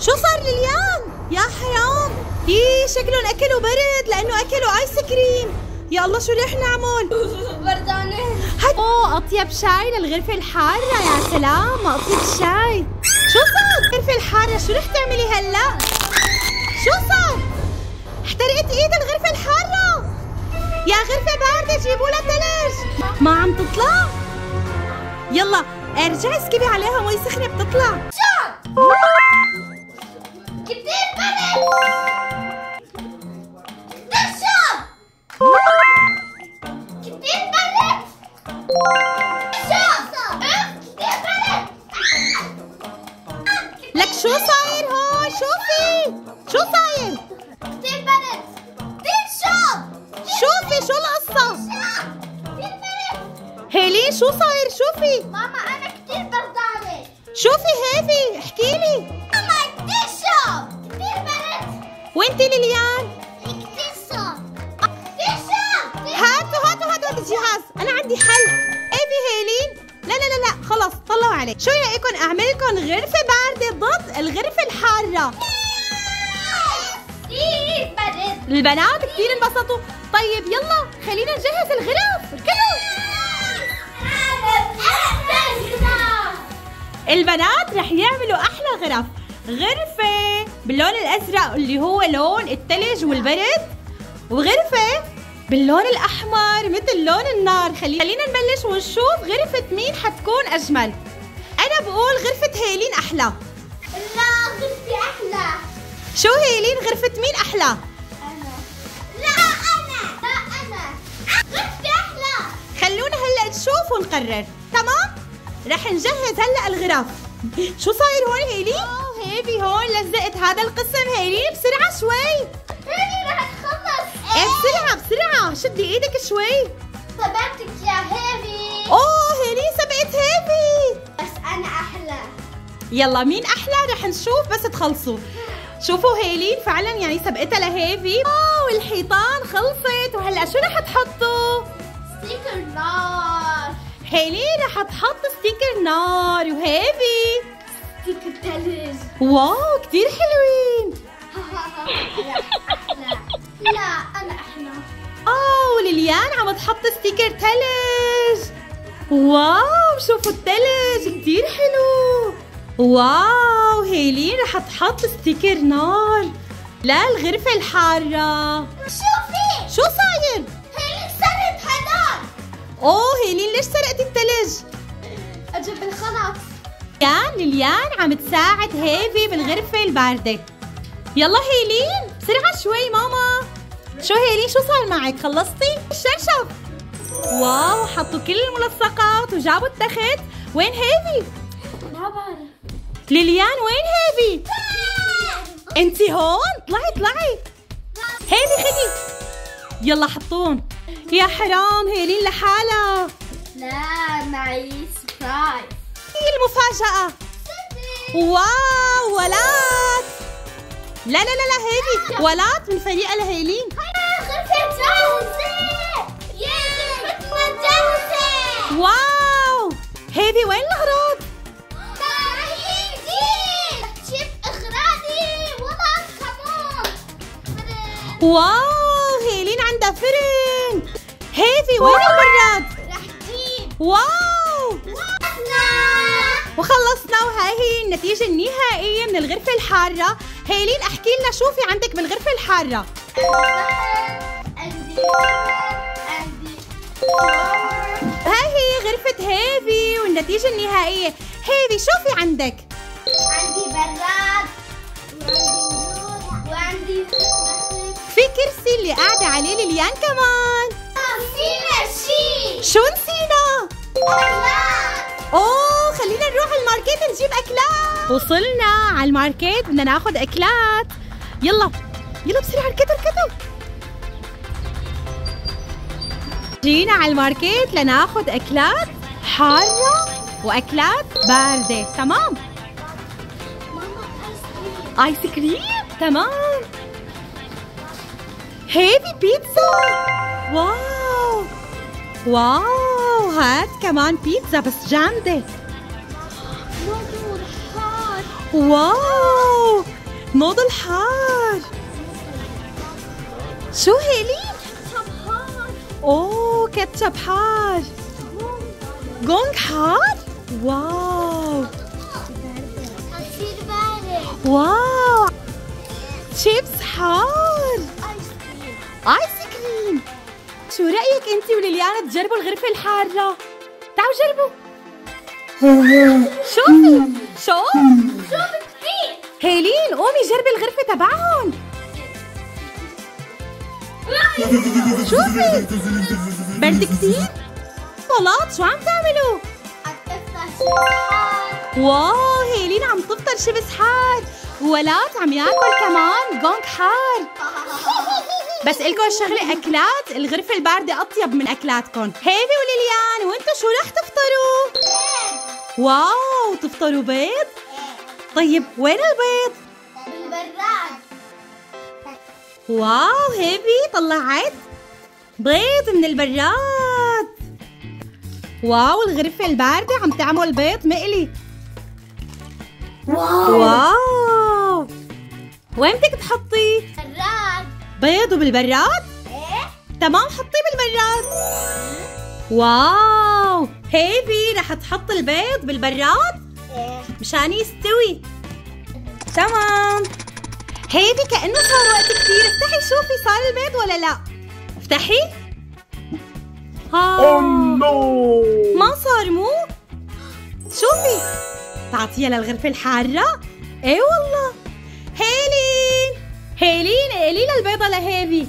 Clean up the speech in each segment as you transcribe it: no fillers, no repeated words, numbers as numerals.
شو صار لليان؟ يا حرام، شكلهم اكلوا برد لانه اكلوا ايس كريم. يا الله شو رح نعمل؟ بردانة. اوه اطيب شاي للغرفة الحارة. يا سلام اطيب شاي. شو صار؟ الغرفة الحارة شو رح تعملي هلا؟ شو صار؟ احترقت ايد الغرفة الحارة. يا غرفة باردة جيبوا لها ثلج. ما عم تطلع؟ يلا ارجعي اسكبي عليها مي سخنة بتطلع. كتير برد. تشرب. كتير برد. تشرب. كتير برد. لك شو صاير هون؟ شوفي شو صاير؟ كتير برد. تشرب. شوفي شو القصة؟ كتير برد. هيلين شو صاير؟ شوفي. ماما أنا كتير بردانة. شوفي هيفي احكيلي. ماما تشرب. كتير برد. وانتي ليليان؟ كتير صعب. تشرب. هاتوا هذا الجهاز، أنا عندي حل. ايفي هيلين، لا خلص طلعوا عليك. شو رأيكم أعمل لكم غرفة باردة ضد الغرفة الحارة؟ كتير برد. البنات كثير انبسطوا. طيب يلا خلينا نجهز الغرف. اركضوا. البنات رح يعملوا أحلى غرف. غرفة باللون الأزرق اللي هو لون الثلج والبرد، وغرفة باللون الأحمر مثل لون النار. خلينا نبلش ونشوف غرفة مين حتكون أجمل. أنا بقول غرفة هيلين أحلى. لا غرفتي أحلى. شو هيلين غرفة مين أحلى؟ أنا. لا أنا غرفتي أحلى. خلونا هلا نشوف ونقرر. تمام؟ رح نجهز هلا الغرف. شو صاير هون هيلين؟ هيفي هون لزقت هذا القسم. هيلين بسرعة شوي. هيلي رح تخلص. بسرعة شدي ايدك شوي. سبقتك يا هيفي. اوه هيلين سبقت هيفي. بس أنا أحلى. يلا مين أحلى رح نشوف بس تخلصوا. شوفوا هيلين فعلا يعني سبقتها لهيفي. والحيطان خلصت. وهلا شو رح تحطوا؟ ستيكر نار. هيلين رح تحط ستيكر نار، وهيفي ستيكر ثلج. واو كتير حلوين. لا أنا أحلى. وليليان عم تحط ستيكر ثلج. واو شوفوا الثلج كتير حلو. واو هيلين رح تحط ستيكر نار للغرفة الحارة. شوفي شو صاير؟ هيلي سرقت هدول. هيلين ليش سرقتي الثلج؟ أجيب الخلاط. ليليان عم تساعد هيفي بالغرفة الباردة. يلا هيلين بسرعة شوي. ماما شو هيلين شو صار معك؟ خلصتي؟ الشرشف. واو حطوا كل الملصقات وجابوا التخت. وين هيفي؟ ما بعرف. ليليان وين هيفي؟ انتي هون؟ طلعي. هيفي خدي. يلا حطون. يا حرام هيلين لحالها. لا معي سبرايز. هي المفاجأة. واو ولات. لا هيفي ولات من فريقة لهيلين. غرفة جاهزة. يا غرفتنا جاهزة. واو هيفي وين الأغراض؟ جيب أغراضي وضع كمان. واو هيلين عندها فرن. هيفي وين البراد؟ رح جيب. واو وخلصنا. وهاي هي النتيجة النهائية من الغرفة الحارة. هيلين احكي لنا شو في عندك بالغرفة الحارة؟ عندي هاي هي غرفة هيفي والنتيجة النهائية. هيفي شو في عندك؟ عندي براد وعندي في كرسي اللي قاعدة عليه ليليان كمان. نسينا شيء. شو نسينا؟ خلينا نروح الماركت نجيب أكلات. وصلنا على الماركت بدنا ناخذ أكلات. يلا بسرعة اركضوا. جينا على الماركت لناخذ أكلات حارة وأكلات باردة. تمام. آيس كريم. تمام. هيفي بيتزا. واو هات كمان بيتزا بس جامدة. واو نوضل حار. شو هيلين؟ اوه كاتشب حار. جونج حار؟ واو عصير بارد. واو شيبس حار. ايس كريم. شو رأيك انت وليليانا تجربوا الغرفة الحارة؟ تعالوا جربوا. شوفي شوف كتير. هيلين قومي جربي الغرفة تبعهم. شوفي برد كتير. طلعت شو عم تعملوا؟ واو هيلين عم تفطر شيبس حار وولاد عم ياكل كمان جونج حار. بس إلكم الشغلة أكلات الغرفة الباردة أطيب من أكلاتكم. هيفي وليليان وانتو شو رح تفطروا؟ واو تفطروا بيض؟ طيب وين البيض؟ بالبراد. واو هيفي طلعت بيض من البراد. واو الغرفة الباردة عم تعمل بيض مقلي. واو وين بدك تحطي؟ براد. بيض وبالبراد؟ ايه. تمام حطيه بالبراد. واو هيفي رح تحط البيض بالبراد ايه. مشان يستوي. تمام هيفي كأنه صار وقت كتير. افتحي شوفي صار البيض ولا لا. افتحي. ما صار مو. شوفي تعطيها للغرفة الحارة. ايه والله. هيلين قولي لها البيضة لهيفي.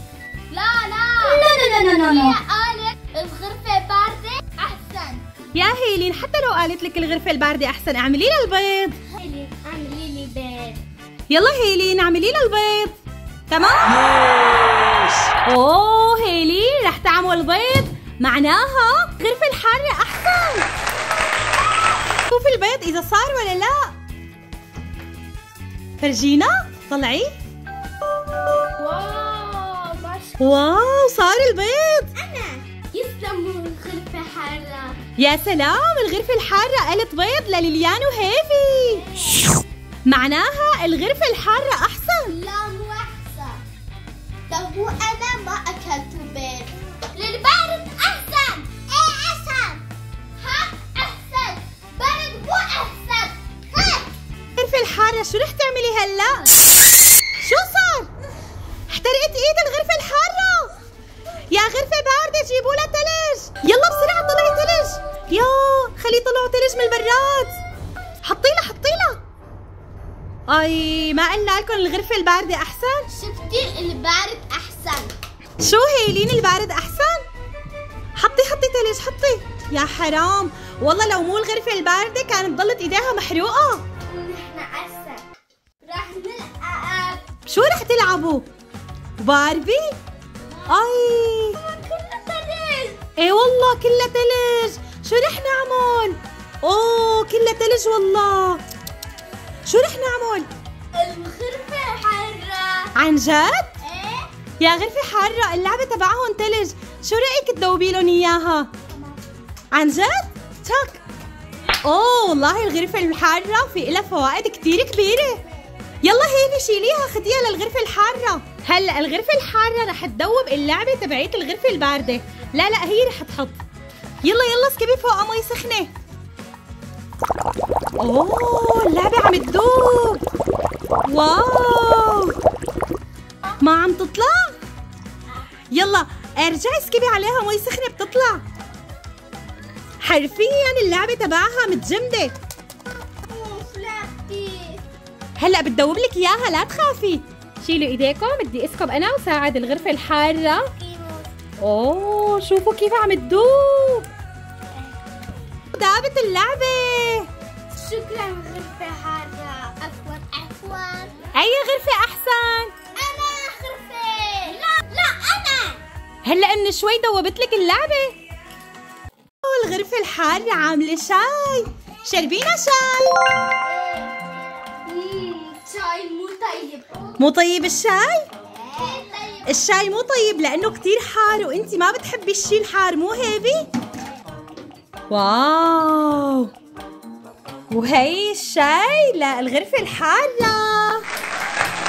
لا هي قالت الغرفة باردة أحسن. يا هيلين حتى لو قالت لك الغرفة الباردة أحسن اعملي لها البيض. هيلين اعملي لي بيض. يلا هيلين اعملي لها البيض. تمام. اوه هيلين رح تعمل بيض معناها الغرفة الحارة أحسن. شوفي البيض إذا صار ولا لا. فرجينا طلعي. واو صار البيض. أنا يسلموا الغرفة حارة. يا سلام الغرفة الحارة قالت بيض لليليان وهيفي معناها الغرفة الحارة أحسن. لا مو أحسن. طب وأنا ما أكلت بيض. للبارد أحسن. إيه أحسن. ها أحسن. بارد مو أحسن. ها. الغرفة الحارة شو رح تعملي هلا؟ شو صار؟ احترقت ايد الغرفة الحارة. يا غرفة باردة جيبوا لها تلج. يلا بسرعة طلعي تلج. يا خلي يطلعوا تلج من البراد. حطي لها. اي ما قلنا لكم الغرفة الباردة أحسن؟ شفتي البارد أحسن. شو هيلين البارد أحسن؟ حطي تلج حطي. يا حرام والله لو مو الغرفة الباردة كانت ضلت ايديها محروقة. نحن أحسن. رح نلعب. شو رح تلعبوا؟ باربي؟ اي كله تلج. ايه والله كلها تلج. شو رح نعمل؟ اوه كلها تلج والله. شو رح نعمل؟ الغرفة حارة. عن جد؟ ايه. يا غرفة حارة اللعبة تبعهم تلج. شو رأيك تذوبي لهم اياها؟ عن جد؟ تك. اوه والله الغرفة الحارة في لها فوائد كتير كبيرة. يلا هيفي شيليها خديها للغرفة الحارة. هلا الغرفة الحارة رح تذوب اللعبة تبعيت الغرفة الباردة. لا هي رح تحط. يلا اسكبي فوقها مي سخنة. اوه اللعبة عم تذوب. واو ما عم تطلع. يلا ارجعي اسكبي عليها مي سخنة بتطلع. حرفيا اللعبة تبعها متجمدة. هلا بتذوب لك اياها لا تخافي. شيلوا ايديكم بدي اسكب انا وساعد الغرفة الحارة. اوه شوفوا كيف عم تذوب. ذابت اللعبة. شكرا غرفة حارة. عفوا. اي غرفة احسن؟ أنا غرفة. لا أنا. هلا انه شوي ذوبت لك اللعبة. الغرفة الحارة عاملة شاي. شربينا شاي. شاي مو طيب. مو طيب الشاي؟ طيب. الشاي مو طيب لأنه كتير حار وانتي ما بتحبي الشي الحار مو هيفي؟ واو وهي الشاي للغرفة الحارة.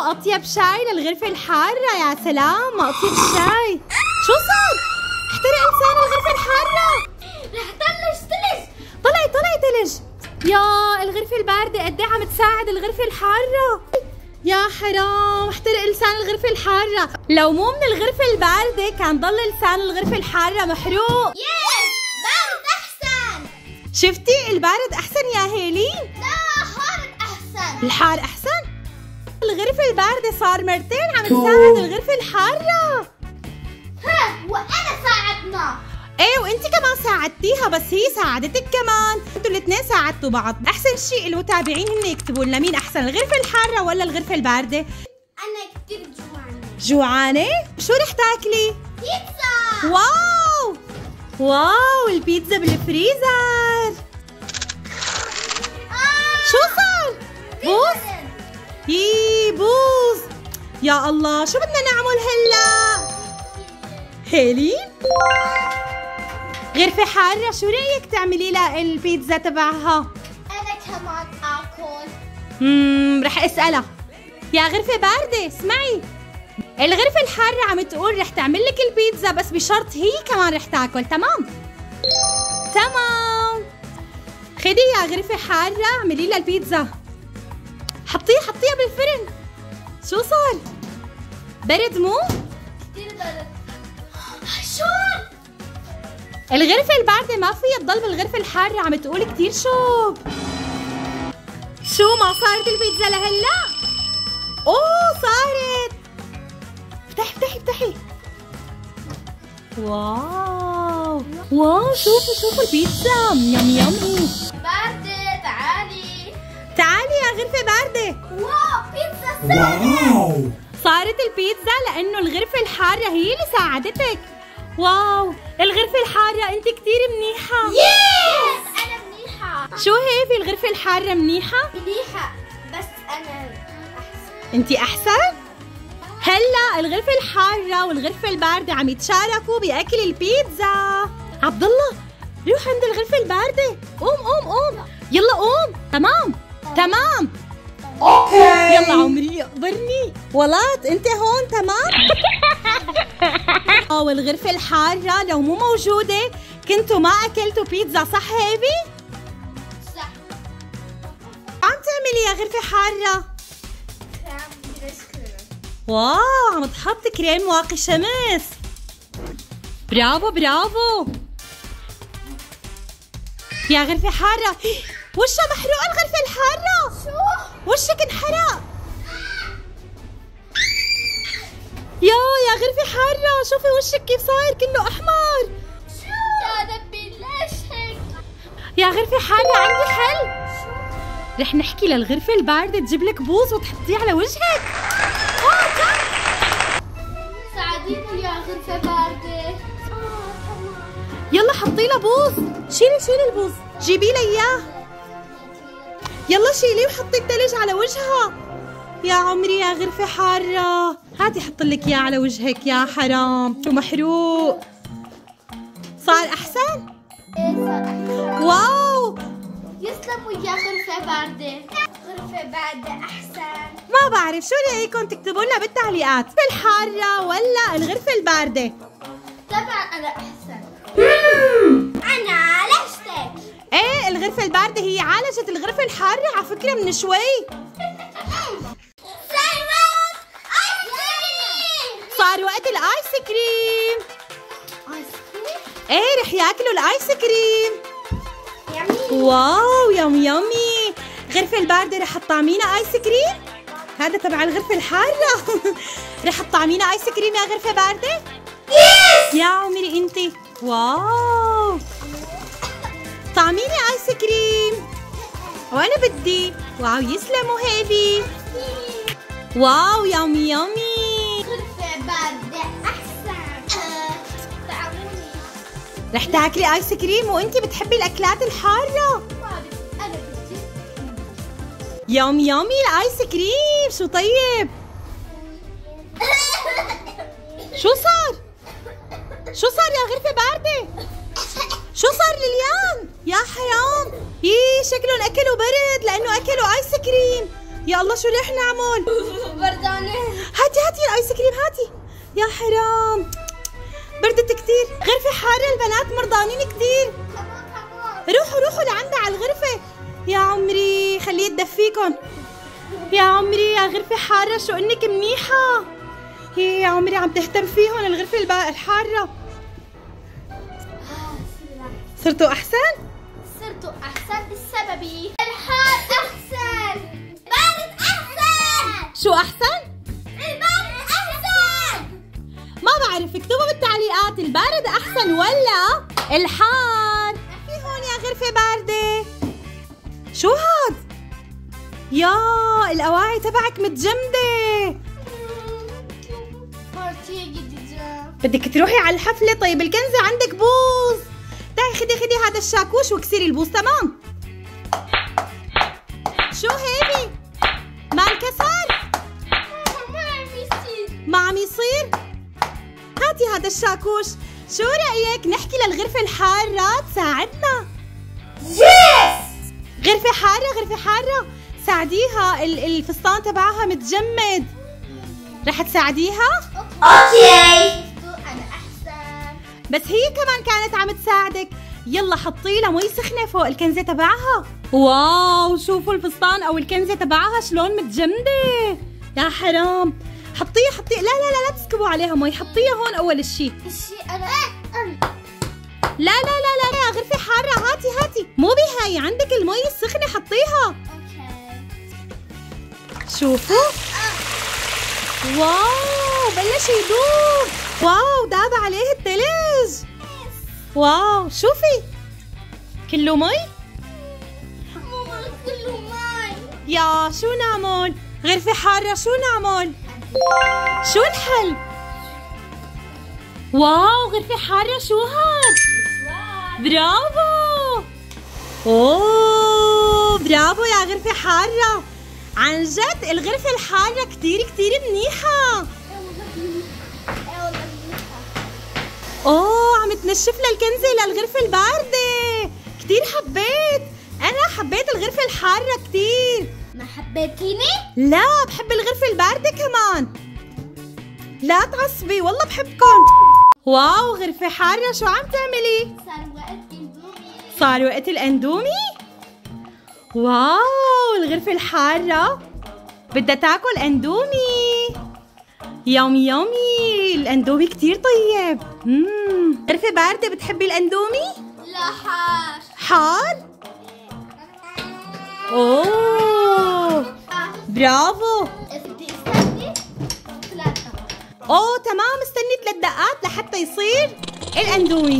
ما أطيب شاي للغرفة الحارة، يا سلام ما أطيب شاي. شو صار؟ احترق لسان الغرفة الحارة. رح طلش تلج. طلعي تلج. يا الغرفة الباردة قد ايه عم تساعد الغرفة الحارة. يا حرام احترق لسان الغرفة الحارة. لو مو من الغرفة الباردة كان ضل لسان الغرفة الحارة محروق. يس بارد أحسن. شفتي البارد أحسن يا هيلين؟ لا حار أحسن. الحار أحسن؟ الغرفة الباردة صار مرتين عم تساعد الغرفة الحارة. ها وأنا ساعدنا. ايه وانت كمان ساعدتيها، بس هي ساعدتك كمان، انتوا الاثنين ساعدتوا بعض. احسن شيء المتابعين هن يكتبوا لنا مين احسن، الغرفة الحارة ولا الغرفة الباردة؟ أنا كتير جوعانة. جوعانة؟ شو رح تاكلي؟ بيتزا. واو البيتزا بالفريزر. شو صار؟ بوز؟ بوز. يا الله شو بدنا نعمل هلا؟ هيلين؟ غرفة حارة شو رأيك تعملي لها البيتزا تبعها؟ أنا كمان آكل. رح أسألها. يا غرفة باردة اسمعي، الغرفة الحارة عم تقول رح تعمل لك البيتزا بس بشرط هي كمان رح تاكل. تمام؟ خدي يا غرفة حارة اعملي لها البيتزا. حطيها بالفرن. شو صار؟ برد مو؟ كتير برد. شو؟ الغرفة الباردة ما فيها تضل بالغرفة الحارة، عم تقول كتير شوب. شو ما صارت البيتزا لهلا؟ اوه صارت. افتحي. واو شوفوا البيتزا يمي. باردة تعالي يا غرفة باردة. واو بيتزا صارت البيتزا لأنه الغرفة الحارة هي اللي ساعدتك. واو الغرفة الحارة انت كتير منيحة. يس أنا منيحة. شو هي في الغرفة الحارة منيحة؟ بس أنا أحسن. انت أحسن؟ هلا الغرفة الحارة والغرفة الباردة عم يتشاركوا بأكل البيتزا. عبد الله روح عند الغرفة الباردة. قوم يلا قوم. تمام يلا عمري اقبرني. ولات انت هون تمام. والغرفة الحارة لو مو موجودة كنتوا ما اكلتوا بيتزا صح هيبي؟ صح. عم تعملي يا غرفة حارة؟ واو عم تحط كريم واقي شمس. برافو يا غرفة حارة. وشها محروق الغرفة الحارة. شو؟ وشك انحرق. يا غرفة حارة شوفي وشك كيف صاير كله أحمر. شو؟ يا ربي ليش هيك؟ يا غرفة حارة عندي حل. رح نحكي للغرفة الباردة تجيب لك بوز وتحطيه على وجهك. ساعديني يا غرفة باردة. يلا حطي له بوز. شيلي البوز جيبي لي اياه. يلا شيليه وحطي الثلج على وجهها. يا عمري يا غرفة حارة هاتي حط لك اياه على وجهك. يا حرام شو محروق. صار احسن؟ واو يسلموا يا غرفة باردة. غرفة باردة أحسن. ما بعرف شو رأيكم تكتبوا لنا بالتعليقات الحارة ولا الغرفة الباردة؟ طبعا أنا أحسن. أنا عالجتك. ايه الغرفة الباردة هي عالجت الغرفة الحارة على فكرة من شوي. صار وقت الآيس كريم. ايه رح ياكلوا الآيس كريم. واو يمي. غرفة الباردة رح تطعمينا آيس كريم؟ هذا تبع الغرفة الحارة. رح تطعمينا آيس كريم يا غرفة باردة؟ يا عمري انتي. واو طعميني آيس كريم. وانا بدي. واو يسلموا هيبي. واو يمي. غرفة باردة أحسن. طعموني. رح تاكلي آيس كريم وانتي بتحبي الأكلات الحارة. أنا بدي. يمي الآيس كريم شو طيب. شو صار يا غرفة باردة؟ شو صار ليليان؟ يا حرام شكلهم أكلوا برد لأنه أكلوا آيس كريم. يا الله شو رح نعمل؟ بردانة. هاتي الايس كريم هاتي. يا حرام بردت كتير. غرفة حارة البنات مرضانين كتير. روحوا لعندها على الغرفة. يا عمري خليه تدفيكن. يا عمري يا غرفة حارة شو انك منيحة. هي يا عمري عم تهتم فيهم الغرفة الحارة. صرتوا أحسن؟ صرتوا أحسن بسببي. الحار أحسن. بارد أحسن. شو أحسن؟ البارد أحسن. ما بعرف، اكتبوا بالتعليقات البارد أحسن ولا الحار. في هون يا غرفة باردة. شو هاد؟ يا الأواعي تبعك متجمدة. بارتي جديدة. بدك تروحي على الحفلة. طيب الكنزة عندك بوز. تعي خدي هذا الشاكوش واكسري البوز. تمام. شو هيك؟ ما انكسر؟ ما عم يصير؟ هاتي هذا الشاكوش. شو رأيك نحكي للغرفة الحارة تساعدنا؟ غرفة حارة ساعديها. الفستان تبعها متجمد. رح تساعديها؟ اوكي. أنا أحسن. بس هي كمان كانت عم تساعدك. يلا حطي لها مي سخنة فوق الكنزة تبعها. واو شوفوا الفستان أو الكنزة تبعها شلون متجمدة. يا حرام. حطيها. لا تسكبوا عليها مي. حطيها هون أول شيء. أنا لا يا غرفة حارة. هاتي مو بهاي. عندك المي السخنة حطيها. اوكي. شوفوا. واو بلش يدوب. واو داب عليه الثلج. واو شوفي كله مي. ماما كله ماي. يا شو نعمل؟ غرفة حارة شو نعمل؟ شو الحل؟ واو غرفة حارة شو هاد؟ برافو. اوه برافو يا غرفة حارة. عن جد الغرفة الحارة كتير منيحة. اوه عم تنشف للكنزة للغرفة الباردة. كتير حبيت الغرفة الحارة كتير. ما حبيتيني؟ لا بحب الغرفة الباردة كمان. لا تعصبي والله بحبكم. واو غرفة حارة شو عم تعملي؟ صار وقت الاندومي. واو الغرفة الحارة بدها تاكل اندومي. يومي الاندومي كتير طيب. غرفة باردة بتحبي الاندومي؟ لا حار. حار؟ اوه برافو. بدي استني 3. اوه تمام. استني 3 دقات لحتى يصير الاندومي.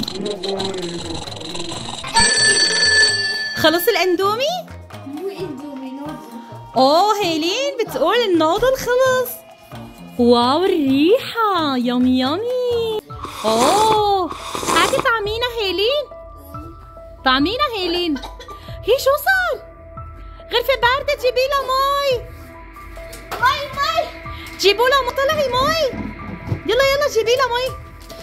خلص الاندومي؟ مو اندومي نودل. اوه هيلين بتقول النودل خلص. واو الريحة يامي. اوه هاتي طعمينا هيلين. هي شو صار؟ غرفة باردة جيبي لها مي. جيبوا لها طلعي مي. يلا جيبي لها مي.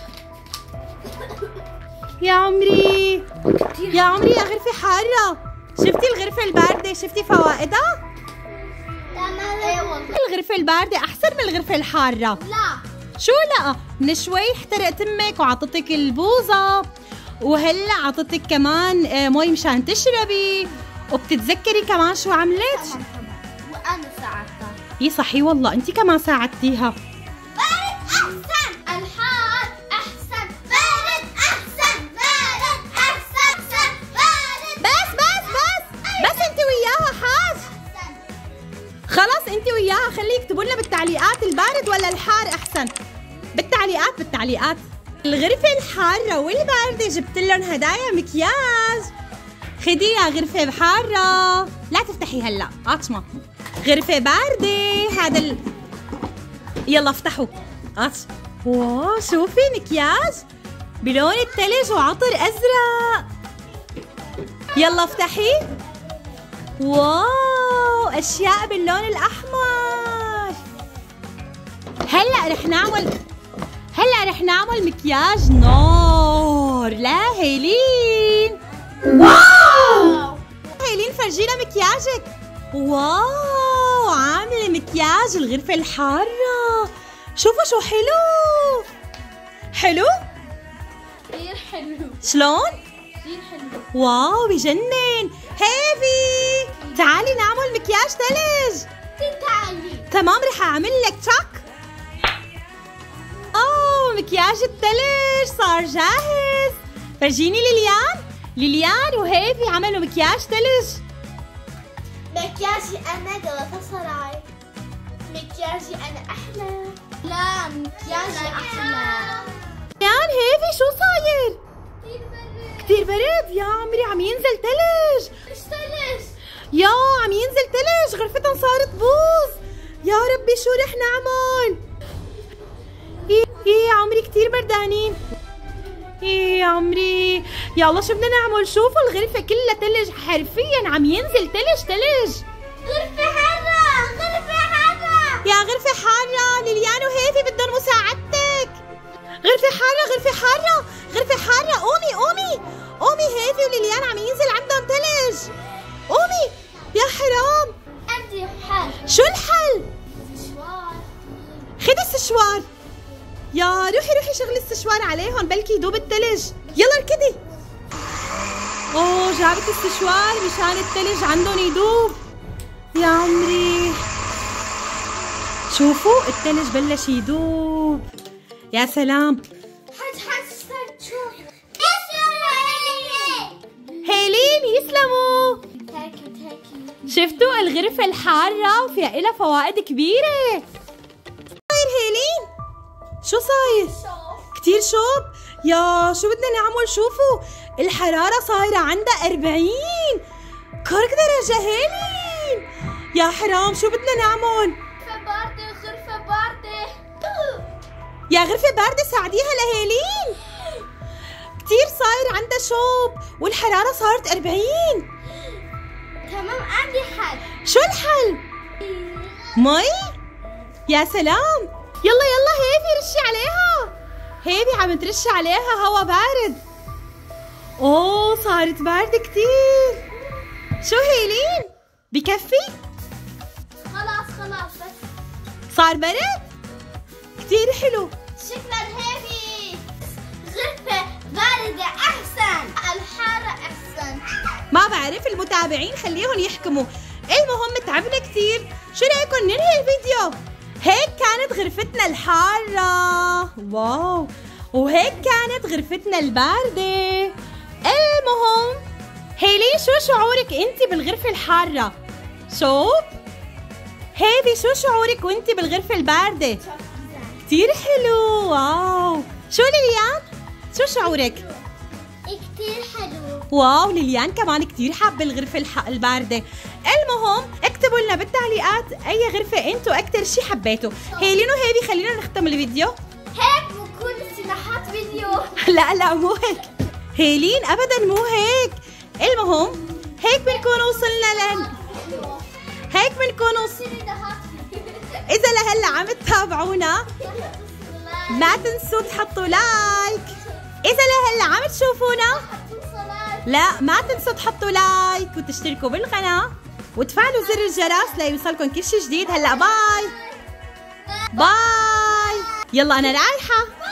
يا عمري يا غرفة حارة. شفتي الغرفة الباردة؟ شفتي فوائدها؟ الغرفة الباردة أحسن من الغرفة الحارة. لا. شو لا؟ من شوي احترقت امك وعطتك البوظة، وهلا عطتك كمان مي مشان تشربي، وبتتذكري كمان شو عملت؟ وأنا ساعدتها. اي صحي والله انت كمان ساعدتيها. بارد أحسن. الحار أحسن. بارد أحسن. بس انت وياها حاج. خلاص انت وياها. خليه يكتبوا لنا بالتعليقات البارد ولا الحار احسن. بالتعليقات. الغرفة الحارة والباردة جبت لهم هدايا مكياج. خدي يا غرفة حارة. لا تفتحي هلا عطشمة. غرفة باردة هذا يلا افتحوا. واو شوفي مكياج بلون الثلج وعطر ازرق. يلا افتحي. واو اشياء باللون الاحمر. هلا رح نعمل مكياج نار. لا هيلين. واو هيلين فرجينا مكياجك. واو مكياج الغرفة الحارة. شوفوا شو حلو. حلو؟ كثير حلو. شلون؟ كثير حلو. واو بجنن. هيفي تعالي نعمل مكياج ثلج. تعالي. تمام رح اعمل لك تشك. اوه مكياج الثلج صار جاهز. فرجيني ليليان وهيفي عملوا مكياج ثلج. مكياجي أنا غلطة. مكياجي أنا أحلى. لا مكياجي أحلى. ليليان هيفي شو صاير؟ كثير برد. كثير برد يا عمري، عم ينزل ثلج. إيش ثلج؟ يا عم ينزل ثلج، غرفتهم صارت بوظ. يا ربي شو رح نعمل؟ يا عمري كثير بردانين. يا عمري يا الله شو بدنا نعمل؟ شوفوا الغرفة كلها ثلج، حرفيا عم ينزل ثلج. غرفة حارة. غرفة حارة. يا غرفة حارة، ليليان وهيفي بدهم مساعدتك. غرفة حارة قومي هيفي وليليان عم ينزل عندهم ثلج. قومي يا حرام. عندي حل. شو الحل؟ سشوار. خدي السشوار. يا روحي شغلي السشوار عليهم بلكي يدوب الثلج. يلا اركضي. اوه جابت السشوار مشان الثلج عندهم يدوب. يا عمري شوفوا الثلج بلش يدوب. يا سلام. حد صار تشوف. هيلين يسلموا. تاكي. شفتوا الغرفة الحارة وفيها إلها فوائد كبيرة. صاير هيلين؟ شو صاير؟ كتير شوب. يا شو بدنا نعمل؟ شوفوا الحرارة صايرة عندها 40 كرك درجة. هيلين يا حرام شو بدنا نعمل؟ غرفة باردة. يا غرفة باردة ساعديها لهيلين، كتير صاير عندها شوب والحرارة صارت 40. تمام عندي حل. شو الحل؟ مي؟ يا سلام. يلا هيفي رشي عليها. هيفي عم ترشي عليها هوا بارد. اوه صارت باردة كتير. شو هيلين؟ بكفي؟ خلاص بس صار برد؟ كتير حلو. شكرا هيفي. غرفة باردة أحسن. الحارة أحسن. ما بعرف، المتابعين خليهم يحكموا. المهم تعبنا كتير. شو رأيكم ننهي الفيديو؟ هيك كانت غرفتنا الحارة. واو. وهيك كانت غرفتنا الباردة. المهم هيلين شو شعورك انت بالغرفة الحارة؟ هيفي شو شعورك وانت بالغرفة الباردة؟ كتير حلو. واو. شو ليليان؟ شو شعورك؟ كتير حلو. واو ليليان كمان كتير حابة الغرفة الباردة. المهم اكتبوا لنا بالتعليقات اي غرفة انتوا اكتر شي حبيتوا. هيلين وهيفي خلينا نختم الفيديو. هيك بكون استراحات فيديو. لا مو هيك هيلين، ابدا مو هيك. المهم هيك بنكون وصلنا اذا لهلا عم تتابعونا ما تنسوا تحطوا لايك. اذا لهلا عم تشوفونا لا ما تنسوا تحطوا لايك وتشتركوا بالقناة وتفعلوا زر الجرس ليوصلكم كل شي جديد. هلا باي. يلا انا رايحة.